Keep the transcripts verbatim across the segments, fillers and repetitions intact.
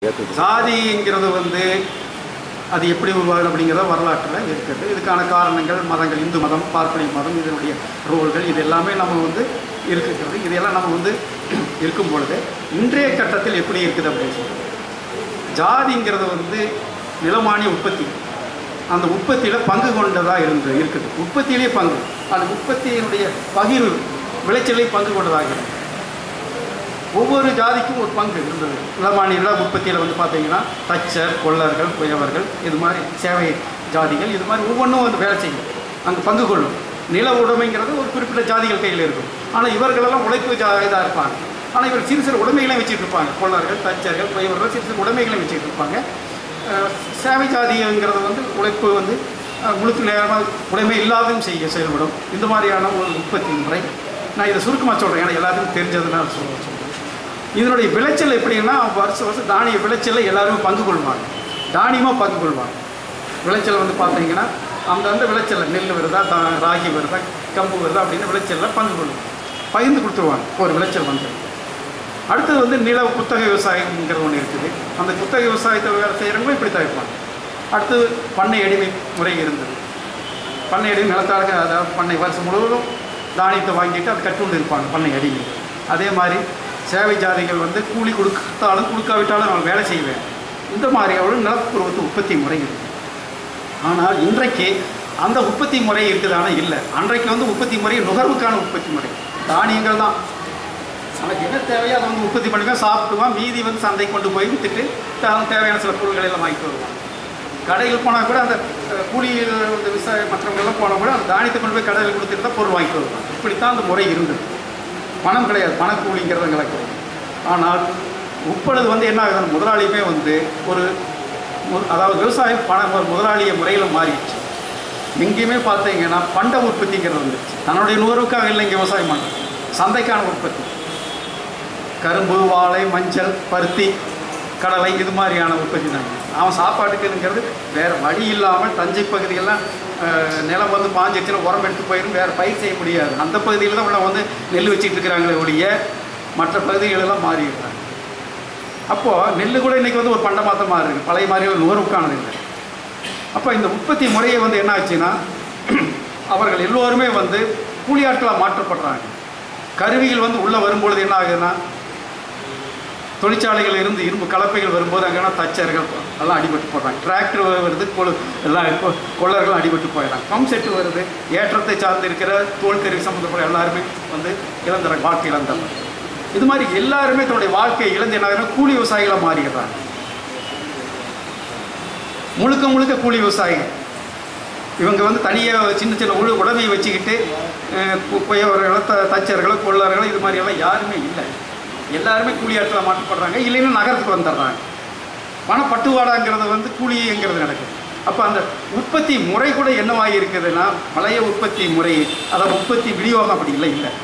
சாதிங்கிறது வந்து அது எப்படி உருவாகும் அப்படிங்கிறத வரலாற்றில் இருக்குது. இதுக்கான காரணங்கள் மதங்கள், இந்து மதம், பார்ப்பனிய மதம், இதனுடைய ரோல்கள், இது எல்லாமே நம்ம வந்து இருக்கிறது. இதையெல்லாம் நம்ம வந்து இருக்கும் பொழுது இன்றைய கட்டத்தில் எப்படி இருக்குது அப்படின்னு சொல்லுவோம். ஜாதிங்கிறது வந்து நிலமானிய உற்பத்தி, அந்த உற்பத்தியில் பங்கு கொண்டதாக இருந்து இருக்குது. உற்பத்தியிலே பங்கு, அந்த உற்பத்தியினுடைய பகிர்வு விளைச்சலை பங்கு கொண்டதாக இருக்குது. ஒவ்வொரு ஜாதிக்கும் ஒரு பங்கு இருந்தது. நிலமானிய உற்பத்தியில் வந்து பார்த்தீங்கன்னா தச்சர், கொள்ளர்கள், குயவர்கள், இது மாதிரி சேவை ஜாதிகள், இது மாதிரி ஒவ்வொன்றும் வந்து வேலை செய்யும், அங்கே பங்கு கொள்ளும். நில உடைமைங்கிறது ஒரு குறிப்பிட்ட ஜாதிகள் கையில் இருக்கும். ஆனால் இவர்களெல்லாம் உழைப்பு ஜா இதாக இருப்பாங்க. ஆனால் இவர் சிறு சிறு உடைமைகளையும் வச்சுட்டு இருப்பாங்க. கொள்ளர்கள், தச்சர்கள், குயவர்கள் சிறு சிறு உடைமைகளையும் வச்சுட்டு இருப்பாங்க. சேவை ஜாதிங்கிறது வந்து உழைப்பு வந்து முழுக்க நேரமாக உடைமை இல்லாதையும் செய்ய செயல்படும். இந்த மாதிரியான ஒரு உற்பத்தி முறை நான் இதை சுருக்கமாக சொல்கிறேன், ஏன்னா எல்லாத்துக்கும் தெரிஞ்சதுனால சொல்ல சொல்கிறேன். இதனுடைய விளைச்சல் எப்படின்னா வருஷம் வருஷம் தானிய விளைச்சலில் எல்லாருமே பங்கு கொள்வாங்க, தானியமாக பங்கு கொள்வாங்க. விளைச்சல் வந்து பார்த்தீங்கன்னா அந்தந்த விளைச்சலில் நெல் வருதா, தா ராகி வருதா, கம்பு வருதா அப்படின்னு விளைச்சலில் பங்கு கொள்வாங்க, பகிர்ந்து கொடுத்துருவாங்க. ஒரு விளைச்சல் வந்து அடுத்தது வந்து நில குத்தகை விவசாயங்கிறது ஒன்று இருக்குது. அந்த குத்தகை விவசாயத்தை வேலை செய்கிறவங்களும் இப்படி தான் இருப்பாங்க. அடுத்தது பண்ணை அடிமை முறை இருந்தது. பண்ணை அடிமை நிலத்தாளுக்கு, அதாவது பண்ணை வருஷம் முழுவதும் தானியத்தை வாங்கிட்டு அது கட்டுண்டு இருப்பாங்க பண்ணை அடிமை. அதே மாதிரி சேவை ஜாதிகள் வந்து கூலி கொடுத்தாலும் கொடுக்காவிட்டாலும் அவங்க வேலை செய்வேன். இந்த மாதிரி அவ்வளோ நிலப்பூர்வத்து உற்பத்தி முறை இருக்குது. ஆனால் இன்றைக்கு அந்த உற்பத்தி முறை இருக்குது, ஆனால் இல்லை. அன்றைக்கு வந்து உற்பத்தி முறை நுகர்வுக்கான உற்பத்தி முறை, தானியங்கள் தான். நமக்கு என்ன தேவையோ அதை வந்து உற்பத்தி பண்ணிக்குவோம், சாப்பிட்டுவான். மீதி வந்து சந்தை கொண்டு போய் விற்றுட்டு தேவையான சில பொருட்களை எல்லாம் வாங்கிட்டு வருவாங்க. கடையில் போனால் கூட அந்த கூலி விவசாய மற்றவங்கெல்லாம் போனால் கூட அந்த தானியத்தை கொண்டு போய் கடையில் கொடுத்துட்டு தான் பொருள் வாங்கிட்டு வருவாங்க. இப்படித்தான் அந்த முறை இருந்தது. பணம் கிடையாது, பணக்கூலிங்கிறத கிடைக்கும். ஆனால் இப்பொழுது வந்து என்ன ஆகுது, முதலாளியுமே வந்து ஒரு அதாவது விவசாயம் பணம் ஒரு முதலாளிய முறையில் மாறிடுச்சு. எங்கேயுமே பார்த்தீங்கன்னா பண்ட உற்பத்திங்கிறது வந்துடுச்சு. தன்னுடைய நுகர்வுக்காக இல்லை இங்கே விவசாயம் பண்ணுறது, சந்தைக்கான உற்பத்தி. கரும்பு, வாழை, மஞ்சள், பருத்தி, கடலை, இது மாதிரியான உற்பத்தி தான். அவன் சாப்பாட்டுக்குங்கிறது வேறு வழி இல்லாமல் தஞ்சை பகுதியெல்லாம் நிலம் வந்து பாஞ்சிச்சுன்னா உரம் எடுத்து போயிடும், வேறு பயிர் செய்ய முடியாது. அந்த பகுதியில் தான் உள்ள வந்து நெல் வச்சுட்டு இருக்கிறாங்களே ஒழிய மற்ற பகுதிகளெல்லாம் மாறிடுறாங்க. அப்போது நெல் கூட இன்றைக்கி வந்து ஒரு பண்டமாக தான் மாறி இருக்குது, பழைய மாதிரியான நுகர்வுக்கானது இல்லை. அப்போ இந்த உற்பத்தி முறையை வந்து என்ன ஆச்சுன்னா அவர்கள் எல்லோருமே வந்து கூலியாட்களாக மாற்றப்படுறாங்க. கருவிகள் வந்து உள்ளே வரும்பொழுது என்ன ஆகுதுன்னா தொழிற்சாலைகள் இருந்து இரும்பு கலப்பைகள் வரும்போது அங்கேனா தச்சர்கள் எல்லாம் அடிபட்டு போடுறாங்க. டிராக்டர் வருது, கொழு எல்லாம் இப்போ கொள்ளர்கள் அடிபட்டு போயிடறாங்க. பம்ப் செட்டு வருது, ஏற்றத்தை சார்ந்து இருக்கிற தோல் கருவி சம்மந்தப்பட்ட எல்லாருமே வந்து இழந்துறாங்க, வாழ்க்கை இழந்தாங்க. இது மாதிரி எல்லாருமே தன்னுடைய வாழ்க்கையை இழந்து என்ன கூலி விவசாயிகளாக மாறிடுறாங்க. முழுக்க முழுக்க கூலி விவசாயிகள். இவங்க வந்து தனியாக சின்ன சின்ன உழு உடமையை வச்சுக்கிட்டு குயவர்களோ த தச்சர்களோ கொள்ளர்களோ இது மாதிரியெல்லாம் யாருமே இல்லை. எல்லாருமே கூலியாட்களாக மாற்றப்படுறாங்க. இல்லைன்னா நகரத்துக்கு வந்துடுறாங்க. பணப்பட்டுவாடாங்கிறது வந்து கூலிங்கிறது நடக்குது. அப்போ அந்த உற்பத்தி முறை கூட என்னவாகி இருக்குதுன்னா பழைய உற்பத்தி முறை, அதாவது உற்பத்தி விநியோகம் அப்படி இல்லை இல்லை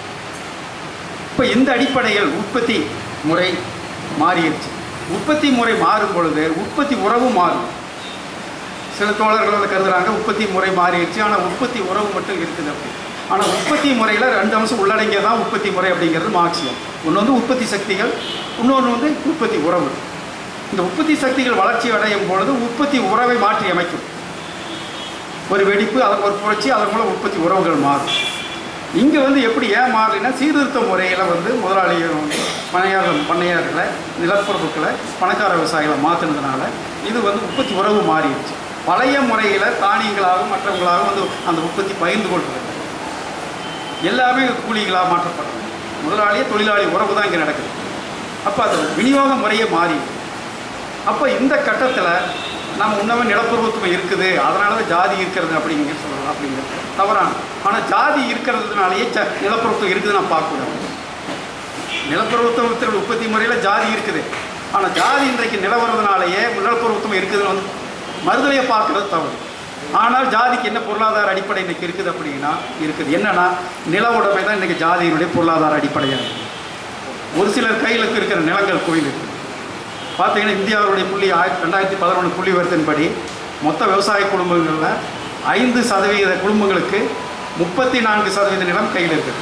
இப்போ இந்த அடிப்படையில் உற்பத்தி முறை மாறிடுச்சு. உற்பத்தி முறை மாறும் பொழுது உற்பத்தி உறவு மாறும். சில தோழர்கள் அதை கருதுகிறாங்க உற்பத்தி முறை மாறிடுச்சு, ஆனால் உற்பத்தி உறவு மட்டும் இருக்குது அப்படி. ஆனால் உற்பத்தி முறையில் ரெண்டு அம்சம் உள்ளடங்கியதான் உற்பத்தி முறை அப்படிங்கிறது மார்க்சியம். ஒன்று வந்து உற்பத்தி சக்திகள், இன்னொன்று வந்து உற்பத்தி உறவு. இந்த உற்பத்தி சக்திகள் வளர்ச்சி அடையும் பொழுது உற்பத்தி உறவை மாற்றி அமைக்கும். ஒரு வெடிப்பு, அதற்கு ஒரு புரட்சி, அதன் மூலம் உற்பத்தி உறவுகள் மாறும். இங்கே வந்து எப்படி ஏன் மாறலைன்னா சீர்திருத்த முறையில் வந்து முதலாளிகள் பணையாளர் பண்ணையார்களை நிலப்பரப்புக்களை பணக்கார விவசாயிகளை மாற்றினதுனால இது வந்து உற்பத்தி உறவு மாறிடுச்சு. பழைய முறையில் தானியங்களாகவும் மற்றவங்களாகவும் வந்து அந்த உற்பத்தி பகிர்ந்து கொள்வது எல்லாமே கூலிகளாக மாற்றப்படுறது. முதலாளிய தொழிலாளி உறவு தான் இங்கே நடக்குது. அப்போ அது விநியோக முறையே மாறி. அப்போ இந்த கட்டத்தில் நம்ம உண்மையாக நிலப்பருவத்துவம் இருக்குது, அதனால தான் ஜாதி இருக்கிறது அப்படிங்கிற சொல்லலாம் அப்படிங்கிறது தவறான. ஆனால் ஜாதி இருக்கிறதுனாலேயே ச நிலப்பருவத்துவம் இருக்குது நான் பார்க்கக்கூடாது. நிலப்பருவத்துவத்தின் உற்பத்தி முறையில் ஜாதி இருக்குது, ஆனால் ஜாதி இன்றைக்கு நிலவரதுனாலேயே நிலப்பருவத்துவம் இருக்குதுன்னு வந்து மறுதலையை பார்க்குறது தவறு. ஆனால் ஜாதிக்கு என்ன பொருளாதார அடிப்படை இன்றைக்கி இருக்குது அப்படின்னா இருக்குது. என்னென்னா நில உடைமை தான் இன்றைக்கி ஜாதியினுடைய பொருளாதார அடிப்படையாக இருக்குது. ஒரு சிலர் கையில் இருக்கிற நிலங்கள் கோயில் இருக்குது. பார்த்தீங்கன்னா இந்தியாவுடைய புள்ளி ஆயிரத்தி ரெண்டாயிரத்தி பதினொன்று புள்ளி விவரத்தின்படி மொத்த விவசாய குடும்பங்களில் ஐந்து சதவீத குடும்பங்களுக்கு முப்பத்தி நான்கு சதவீத நிலம் கையில் இருக்குது.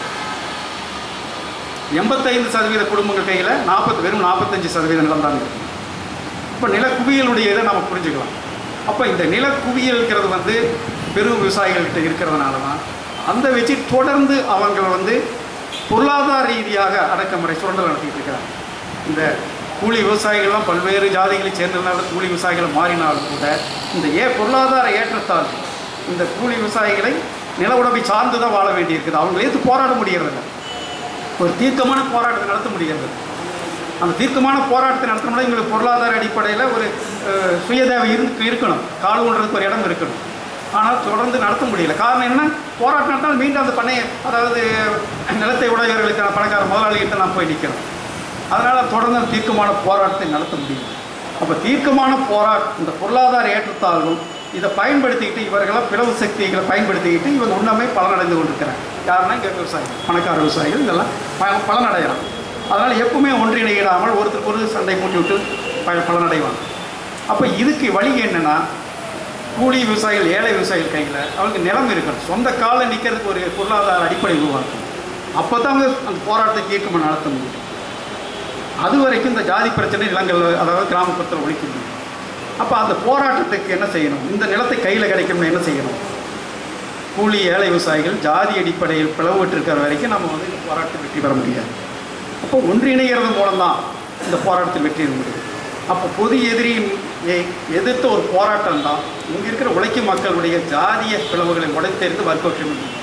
எண்பத்தைந்து சதவீத குடும்பங்கள் கையில் நாற்பது வெறும் நாற்பத்தஞ்சு சதவீத நிலம் தான் இருக்குது. இப்போ நிலக்குவியலுடைய இதை நம்ம புரிஞ்சுக்கலாம். அப்போ இந்த நிலக்குவியல்ங்கிறது வந்து பெரும் விவசாயிகள்கிட்ட இருக்கிறதுனால தான் அந்த வச்சு தொடர்ந்து அவங்க வந்து பொருளாதார ரீதியாக அடக்குமுறை சுரண்டல் நடத்திட்டு இருக்கிறாங்க. இந்த கூலி விவசாயிகள்லாம் பல்வேறு ஜாதிகளை சேர்ந்ததுனால கூலி விவசாயிகள் மாறினாலும் கூட இந்த ஏ பொருளாதார ஏற்றத்தால் இந்த கூலி விவசாயிகளை நில உடம்பை சார்ந்து தான் வாழ வேண்டியிருக்குது. அவங்க எடுத்து போராட முடியறதில்ல, ஒரு தீர்க்கமான போராட்டத்தை நடத்த முடிகிறது. அந்த தீர்க்கமான போராட்டத்தை நடத்தணும்னா இவங்களுக்கு பொருளாதார அடிப்படையில் ஒரு சுயதேவை இருந்து இருக்கணும், கால் ஊன்றதுக்கு ஒரு இடம் இருக்கணும். ஆனால் தொடர்ந்து நடத்த முடியல. காரணம் என்ன? போராட்டம் நடத்தால் மீண்டும் அந்த பண்ணையை, அதாவது நிலத்தை உடையவர்களுக்கான பணக்கார முதலாளிகிட்ட நாம் போய் நிற்கிறோம். அதனால் தொடர்ந்து அந்த தீர்க்கமான போராட்டத்தை நடத்த முடியும். அப்போ தீர்க்கமான போராட்டம் இந்த பொருளாதார ஏற்றத்தாலும் இதை பயன்படுத்திக்கிட்டு இவர்களாம் பிளவு சக்திகளை பயன்படுத்திக்கிட்டு இவங்க உண்மையை பலனடைந்து கொண்டிருக்கிறாங்க. யாருன்னா இங்கே விவசாயிகள், பணக்கார விவசாயிகள் இதெல்லாம் பலனடைகிறாங்க. அதனால் எப்பவுமே ஒன்றிணையிடாமல் ஒருத்தருக்கு ஒரு சண்டை மூட்டி விட்டு ப பலனடைவாங்க. அப்போ இதுக்கு வழி என்னென்னா, கூலி விவசாயிகள் ஏழை விவசாயிகள் கையில் அவங்களுக்கு நிலம் இருக்கணும், சொந்த காலில் நிற்கிறதுக்கு ஒரு பொருளாதார அடிப்படை உருவாக்கும். அப்போ தான் அவங்க அந்த போராட்டத்தை தீர்க்கமாக நடத்த முடியும். அது வரைக்கும் இந்த ஜாதி பிரச்சனை நிலங்கள், அதாவது கிராமப்புறத்தில் ஒழிக்க முடியும். அப்போ அந்த போராட்டத்துக்கு என்ன செய்யணும்? இந்த நிலத்தை கையில் கிடைக்கணும்னு என்ன செய்யணும்? கூலி ஏழை விவசாயிகள் ஜாதி அடிப்படையில் பிளவுபட்டு இருக்கிற வரைக்கும் நம்ம வந்து இந்த போராட்டத்தில் வெற்றி பெற முடியாது. அப்போ ஒன்றிணைகிறது மூலம்தான் இந்த போராட்டத்தில் வெற்றி பெற முடியும். அப்போ பொது எதிரியை எதிர்த்த ஒரு போராட்டம் தான் இங்கே இருக்கிற உழைக்கும் மக்களுடைய ஜாதிய பிளவுகளை உடைத்தெறிந்து வர்க்கோற்ற முடியும்.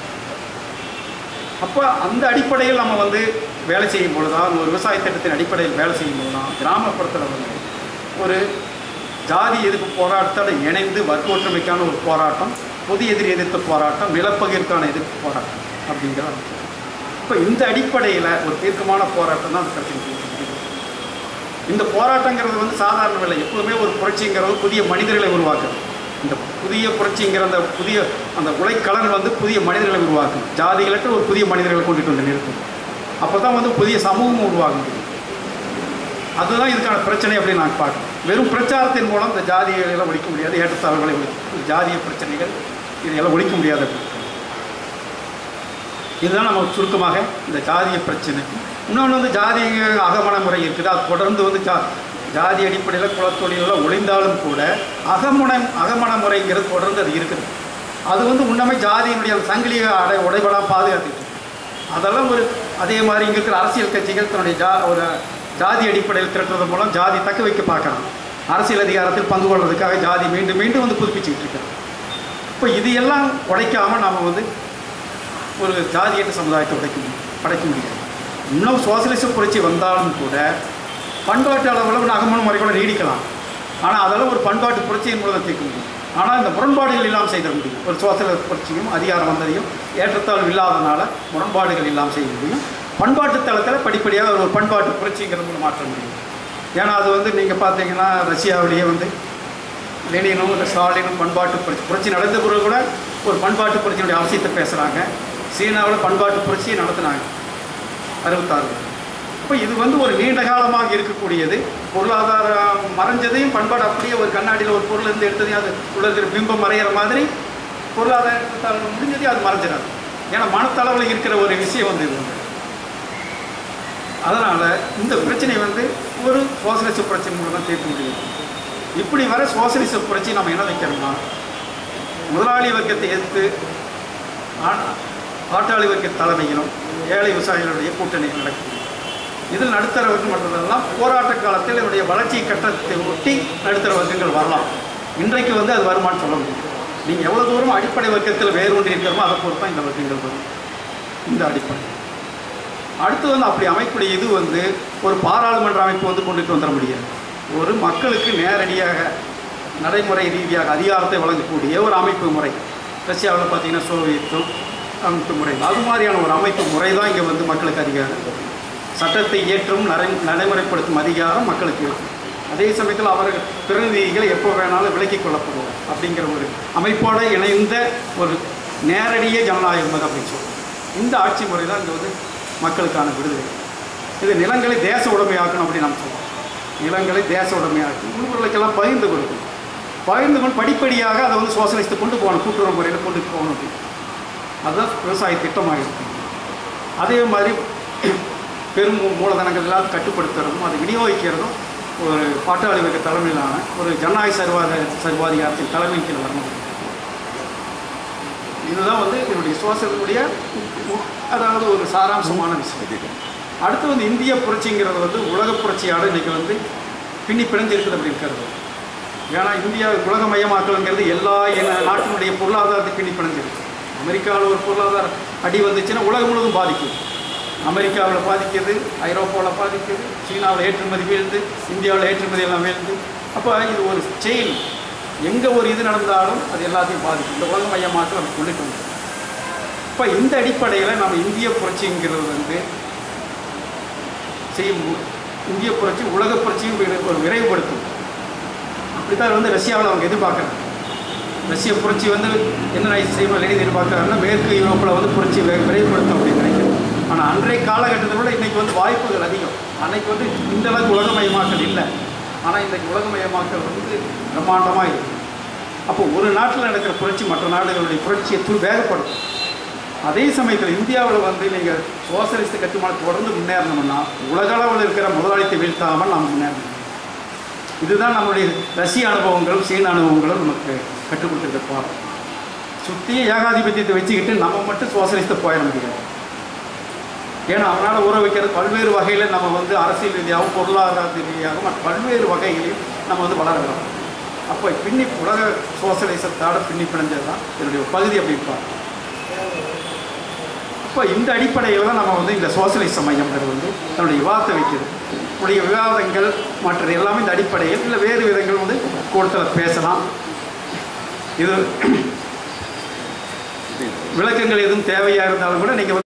அப்போ அந்த அடிப்படையில் நம்ம வந்து வேலை செய்யும் பொழுது தான், ஒரு விவசாய திட்டத்தின் அடிப்படையில் வேலை செய்யும் போது தான் கிராமப்புறத்தில் வந்து ஒரு ஜாதி எதிர்ப்பு போராட்டத்தோடு இணைந்து வர்க்க ஒற்றுமைக்கான ஒரு போராட்டம், பொது எதிரி எதிர்த்த போராட்டம், நிலப்பகிர்க்கான எதிர்ப்பு போராட்டம் அப்படிங்கிறது. இப்போ இந்த அடிப்படையில் ஒரு தீர்க்கமான போராட்டம் தான் அந்த பிரச்சனை. இந்த போராட்டங்கிறது வந்து சாதாரண இல்லை. எப்போதுமே ஒரு புரட்சிங்கிறது புதிய மனிதர்களை உருவாக்குது. இந்த புதிய புரட்சிங்கிற அந்த புதிய அந்த உழைக்கலன் வந்து புதிய மனிதர்களை உருவாக்கும். ஜாதிகளற்ற ஒரு புதிய மனிதர்களை கொண்டுட்டு வந்து நிறுத்தும். அப்போ தான் வந்து புதிய சமூகம் உருவாக முடியும். அதுதான் இதுக்கான பிரச்சனை அப்படின்னு நான் பார்க்குறேன். வெறும் பிரச்சாரத்தின் மூலம் இந்த ஜாதிகளெல்லாம் ஒழிக்க முடியாது, ஏற்றத்தாழ்வுகளை ஒழிக்கும், ஜாதிய பிரச்சனைகள் இதையெல்லாம் ஒழிக்க முடியாது. இதுதான் நம்ம சுருக்கமாக இந்த ஜாதிய பிரச்சனை. இன்னொன்று வந்து ஜாதி அகமண முறை இருக்குது. அது தொடர்ந்து வந்து ஜா ஜாதி அடிப்படையில் குலத்தொழிலெல்லாம் ஒழிந்தாலும் கூட அகமண அகமண முறைங்கிறது தொடர்ந்து அது இருக்குது. அது வந்து உண்மை ஜாதியினுடைய சங்கிலியை அடை உடைபடாமல் பாதுகாத்துட்டு அதெல்லாம் ஒரு அதே மாதிரி இங்கே இருக்கிற அரசியல் கட்சிகள் தன்னுடைய ஜா ஒரு ஜாதி அடிப்படையில் திரட்டுறது மூலம் ஜாதி தக்க வைக்க பார்க்குறாங்க. அரசியல் அதிகாரத்தில் பங்கு கொள்வதற்காக ஜாதி மீண்டும் மீண்டும் வந்து புதுப்பிச்சுக்கிட்டு இருக்கிறோம். இப்போ இது எல்லாம் உடைக்காமல் நாம் வந்து ஒரு ஜாதியற்ற சமுதாயத்தை உடைக்க முடியும் படைக்க முடியாது. இன்னும் சோசியலிச புரட்சி வந்தாலும் கூட பண்பாட்டு அளவில் அகமண முறை கூட நீடிக்கலாம். ஆனால் அதெல்லாம் ஒரு பண்பாட்டு புரட்சியின் மூலம் தீர்க்க முடியும். ஆனால் இந்த முரண்பாடுகள் இல்லாமல் செய்த முடியும். ஒரு சோசியலிச புரட்சியும் அதிகாரம் வந்ததையும் ஏற்றத்தாழ்வு இல்லாதனால முரண்பாடுகள் இல்லாமல் செய்ய முடியும். பண்பாட்டு தளத்தில் படிப்படியாக ஒரு பண்பாட்டு புரட்சிங்கிறது மாற்ற முடியும். ஏன்னா அது வந்து நீங்கள் பார்த்தீங்கன்னா ரஷ்யாவிலேயே வந்து லெனினும் இந்த ஸ்டாலினும் பண்பாட்டு புரட்சி புரட்சி நடந்த பிறகு கூட ஒரு பண்பாட்டு புரட்சியினுடைய அவசியத்தை பேசுகிறாங்க. சீனாவில் பண்பாட்டு புரட்சியை நடத்தினாங்க அறுபத்தாறு. இப்போ இது வந்து ஒரு நீண்ட காலமாக இருக்கக்கூடியது. பொருளாதாரம் மறைஞ்சதையும் பண்பாடு அப்படியே ஒரு கண்ணாடியில் ஒரு பொருள் இருந்து எடுத்ததையும் அது உள்ள இருக்கிற பிம்பம் மறைகிற மாதிரி பொருளாதார முடிஞ்சதையும் அது மறைஞ்சிடாது. ஏன்னா மனத்தளவில் இருக்கிற ஒரு விஷயம் வந்து இது. அதனால் இந்த பிரச்சனை வந்து ஒரு சோசியலிச புரட்சி மூலம் தான் தீர்க்க முடியும். இப்படி வர சோசியலிச புரட்சி நம்ம என்ன வைக்கிறோம்னா, முதலாளி வர்க்கத்தை எதிர்த்து பாட்டாளி வர்க்க தலைமையிலும் ஏழை விவசாயிகளுடைய கூட்டணிகள் நடக்கும். இதில் நடுத்தர வர்க்கம் மற்றதெல்லாம் போராட்ட காலத்தில் இதனுடைய வளர்ச்சி கட்டத்தை ஒட்டி நடுத்தர வர்க்கங்கள் வரலாம். இன்றைக்கு வந்து அது வருமானு சொல்ல முடியும். நீங்கள் எவ்வளோ தூரம் அடிப்படை வர்க்கத்தில் வேறு ஒன்றி இருக்கிறோமோ அதை பொறுத்து தான் இந்த வர்க்கங்கள் வரும். இந்த அடிப்படை அடுத்து வந்து அப்படி அமைப்புடைய இது வந்து ஒரு பாராளுமன்ற அமைப்பு வந்து கொண்டுட்டு வந்துட முடியாது. ஒரு மக்களுக்கு நேரடியாக நடைமுறை ரீதியாக அதிகாரத்தை வழங்கக்கூடிய ஒரு அமைப்பு முறை. ரஷ்யாவில் பார்த்தீங்கன்னா சோவியத்தும் அமைப்பு முறை, அது மாதிரியான ஒரு அமைப்பு முறை தான் இங்கே வந்து மக்களுக்கு அதிகாரம். சட்டத்தை ஏற்றும் நடை நடைமுறைப்படுத்தும் அதிகாரம் மக்களுக்கு இருக்கும். அதே சமயத்தில் அவர்கள் பிரதிநிதிகளை எப்போ வேணாலும் விலக்கிக் கொள்ளப்படுவார் அப்படிங்கிற ஒரு அமைப்போடு இணைந்த ஒரு நேரடிய ஜனநாயகம் அது அப்படின்னு சொல்லுவோம். இந்த ஆட்சி முறை தான் இங்கே வந்து மக்களுக்கான விடுதலை. இது நிலங்களை தேச உடைமையாக்கணும் அப்படின்னு நம்ம சொல்லுவோம். நிலங்களை தேச உடைமையாக்கி ஊர்களுக்கெல்லாம் பகிர்ந்து கொடுக்கணும். பகிர்ந்து கொண்டு படிப்படியாக அதை வந்து சோசலிஸ்ட்டு கொண்டு போகணும், கூட்டுறவு முறையில் கொண்டு போகணும் அப்படின்னு. அதுதான் விவசாய திட்டமாக இருக்கும். அதே மாதிரி பெரும் மூலதனங்கள் எல்லாம் கட்டுப்படுத்துறதும் அதை விநியோகிக்கிறதும் ஒரு பாட்டாளி வர்க்க தலைமையிலான ஒரு ஜனநாயக சர்வாத சர்வாதிகாரத்தின் தலைமையின் கீழ் வரணும். இதுதான் வந்து என்னுடைய சோசலினுடைய அதாவது ஒரு சாராம்சமான விஷயம். அடுத்து வந்து இந்திய புரட்சிங்கிறது வந்து உலக புரட்சியோடு இன்றைக்கி வந்து பின்னி பிணைஞ்சு இருக்குது அப்படி இருக்கிறது. ஏன்னா இந்தியா உலகமயமாக்கலுங்கிறது எல்லா நாட்டினுடைய பொருளாதாரத்தை பின்னி பிணைஞ்சிருக்கு. அமெரிக்காவில் ஒரு பொருளாதார அடி வந்துச்சுன்னா உலகம் முழுவதும் பாதிக்குது. அமெரிக்காவில் பாதிக்குது, ஐரோப்பாவில் பாதிக்குது, சீனாவில் ஏற்றுமதி வீழ்ந்து, இந்தியாவில் ஏற்றுமதி எல்லாம் வீழ்ந்து. அப்போ இது ஒரு செயின், எங்கே ஒரு இது நடந்தாலும் அது எல்லாத்தையும் பாதிக்கும். இந்த உலகமயமாக்கல் நம்ம சொல்லிட்டு வந்தோம். இப்போ இந்த அடிப்படையில் நம்ம இந்திய புரட்சிங்கிறது வந்து செய்யும் இந்திய புரட்சி உலக புரட்சியும் ஒரு விரைவுபடுத்தும். அப்படித்தான் வந்து ரஷ்யாவில் அவங்க எதிர்பார்க்குறாங்க. ரஷ்ய புரட்சி வந்து என்ன செய்யணும் லெனின் எதிர்பார்க்குறாங்கன்னா மேற்கு யூரோப்பில் வந்து புரட்சி விரைவுபடுத்தும் அப்படின்னு நினைக்கிறேன். ஆனால் அன்றைய காலகட்டத்தில் கூட இன்றைக்கி வந்து வாய்ப்புகள் அதிகம். அன்றைக்கி வந்து இந்த அளவுக்கு உலகமயமாக்கல் இல்லை. ஆனால் இன்றைக்கு உலகமயமாக்கல் வந்து பிரம்மாண்டமாக இருக்குது. அப்போ ஒரு நாட்டில் நடக்கிற புரட்சி மற்ற நாடுகளுடைய புரட்சியை தூ வேகப்படுத்தும். அதே சமயத்தில் இந்தியாவில் வந்து நீங்கள் சோசலிஸ்ட் கட்டுமானம் தொடர்ந்து முன்னேறணும்னா உலகளவில் இருக்கிற முதலாளித்தை வீழ்த்தாமல் நாம் முன்னேறணும். இதுதான் நம்மளுடைய ரஷ்ய அனுபவங்களும் சீன அனுபவங்களும் நமக்கு கற்றுக் கொடுத்துருக்க பாடம். சுற்றிய ஏகாதிபத்தியத்தை வச்சுக்கிட்டு நம்ம மட்டும் சோசலிஸ்ட்டை போயிட முடியாது. ஏன்னா அவனால் உற வைக்கிறது பல்வேறு வகையில் நம்ம வந்து அரசியல் ரீதியாகவும் பொருளாதார ரீதியாகவும் மற்ற பல்வேறு வகைகளையும் நம்ம வந்து வளரலாம். அப்போ பின்னி உலக சோசலிசத்தோட பின்னி பிணைஞ்சது தான் என்னுடைய பகுதி அப்படி இருப்பாங்க. இப்போ இந்த அடிப்படையில் தான் நம்ம வந்து இந்த சோசலிச மையம்ங்கிறது வந்து தன்னுடைய விவாதத்தை வைக்கிறது. உடைய விவாதங்கள் மற்ற எல்லாமே இந்த அடிப்படையில் இல்லை வேறு விதங்கள் வந்து கூடத்தில் பேசலாம். இது விளக்கங்கள் எதுவும் தேவையாக இருந்தாலும் கூட நீங்கள்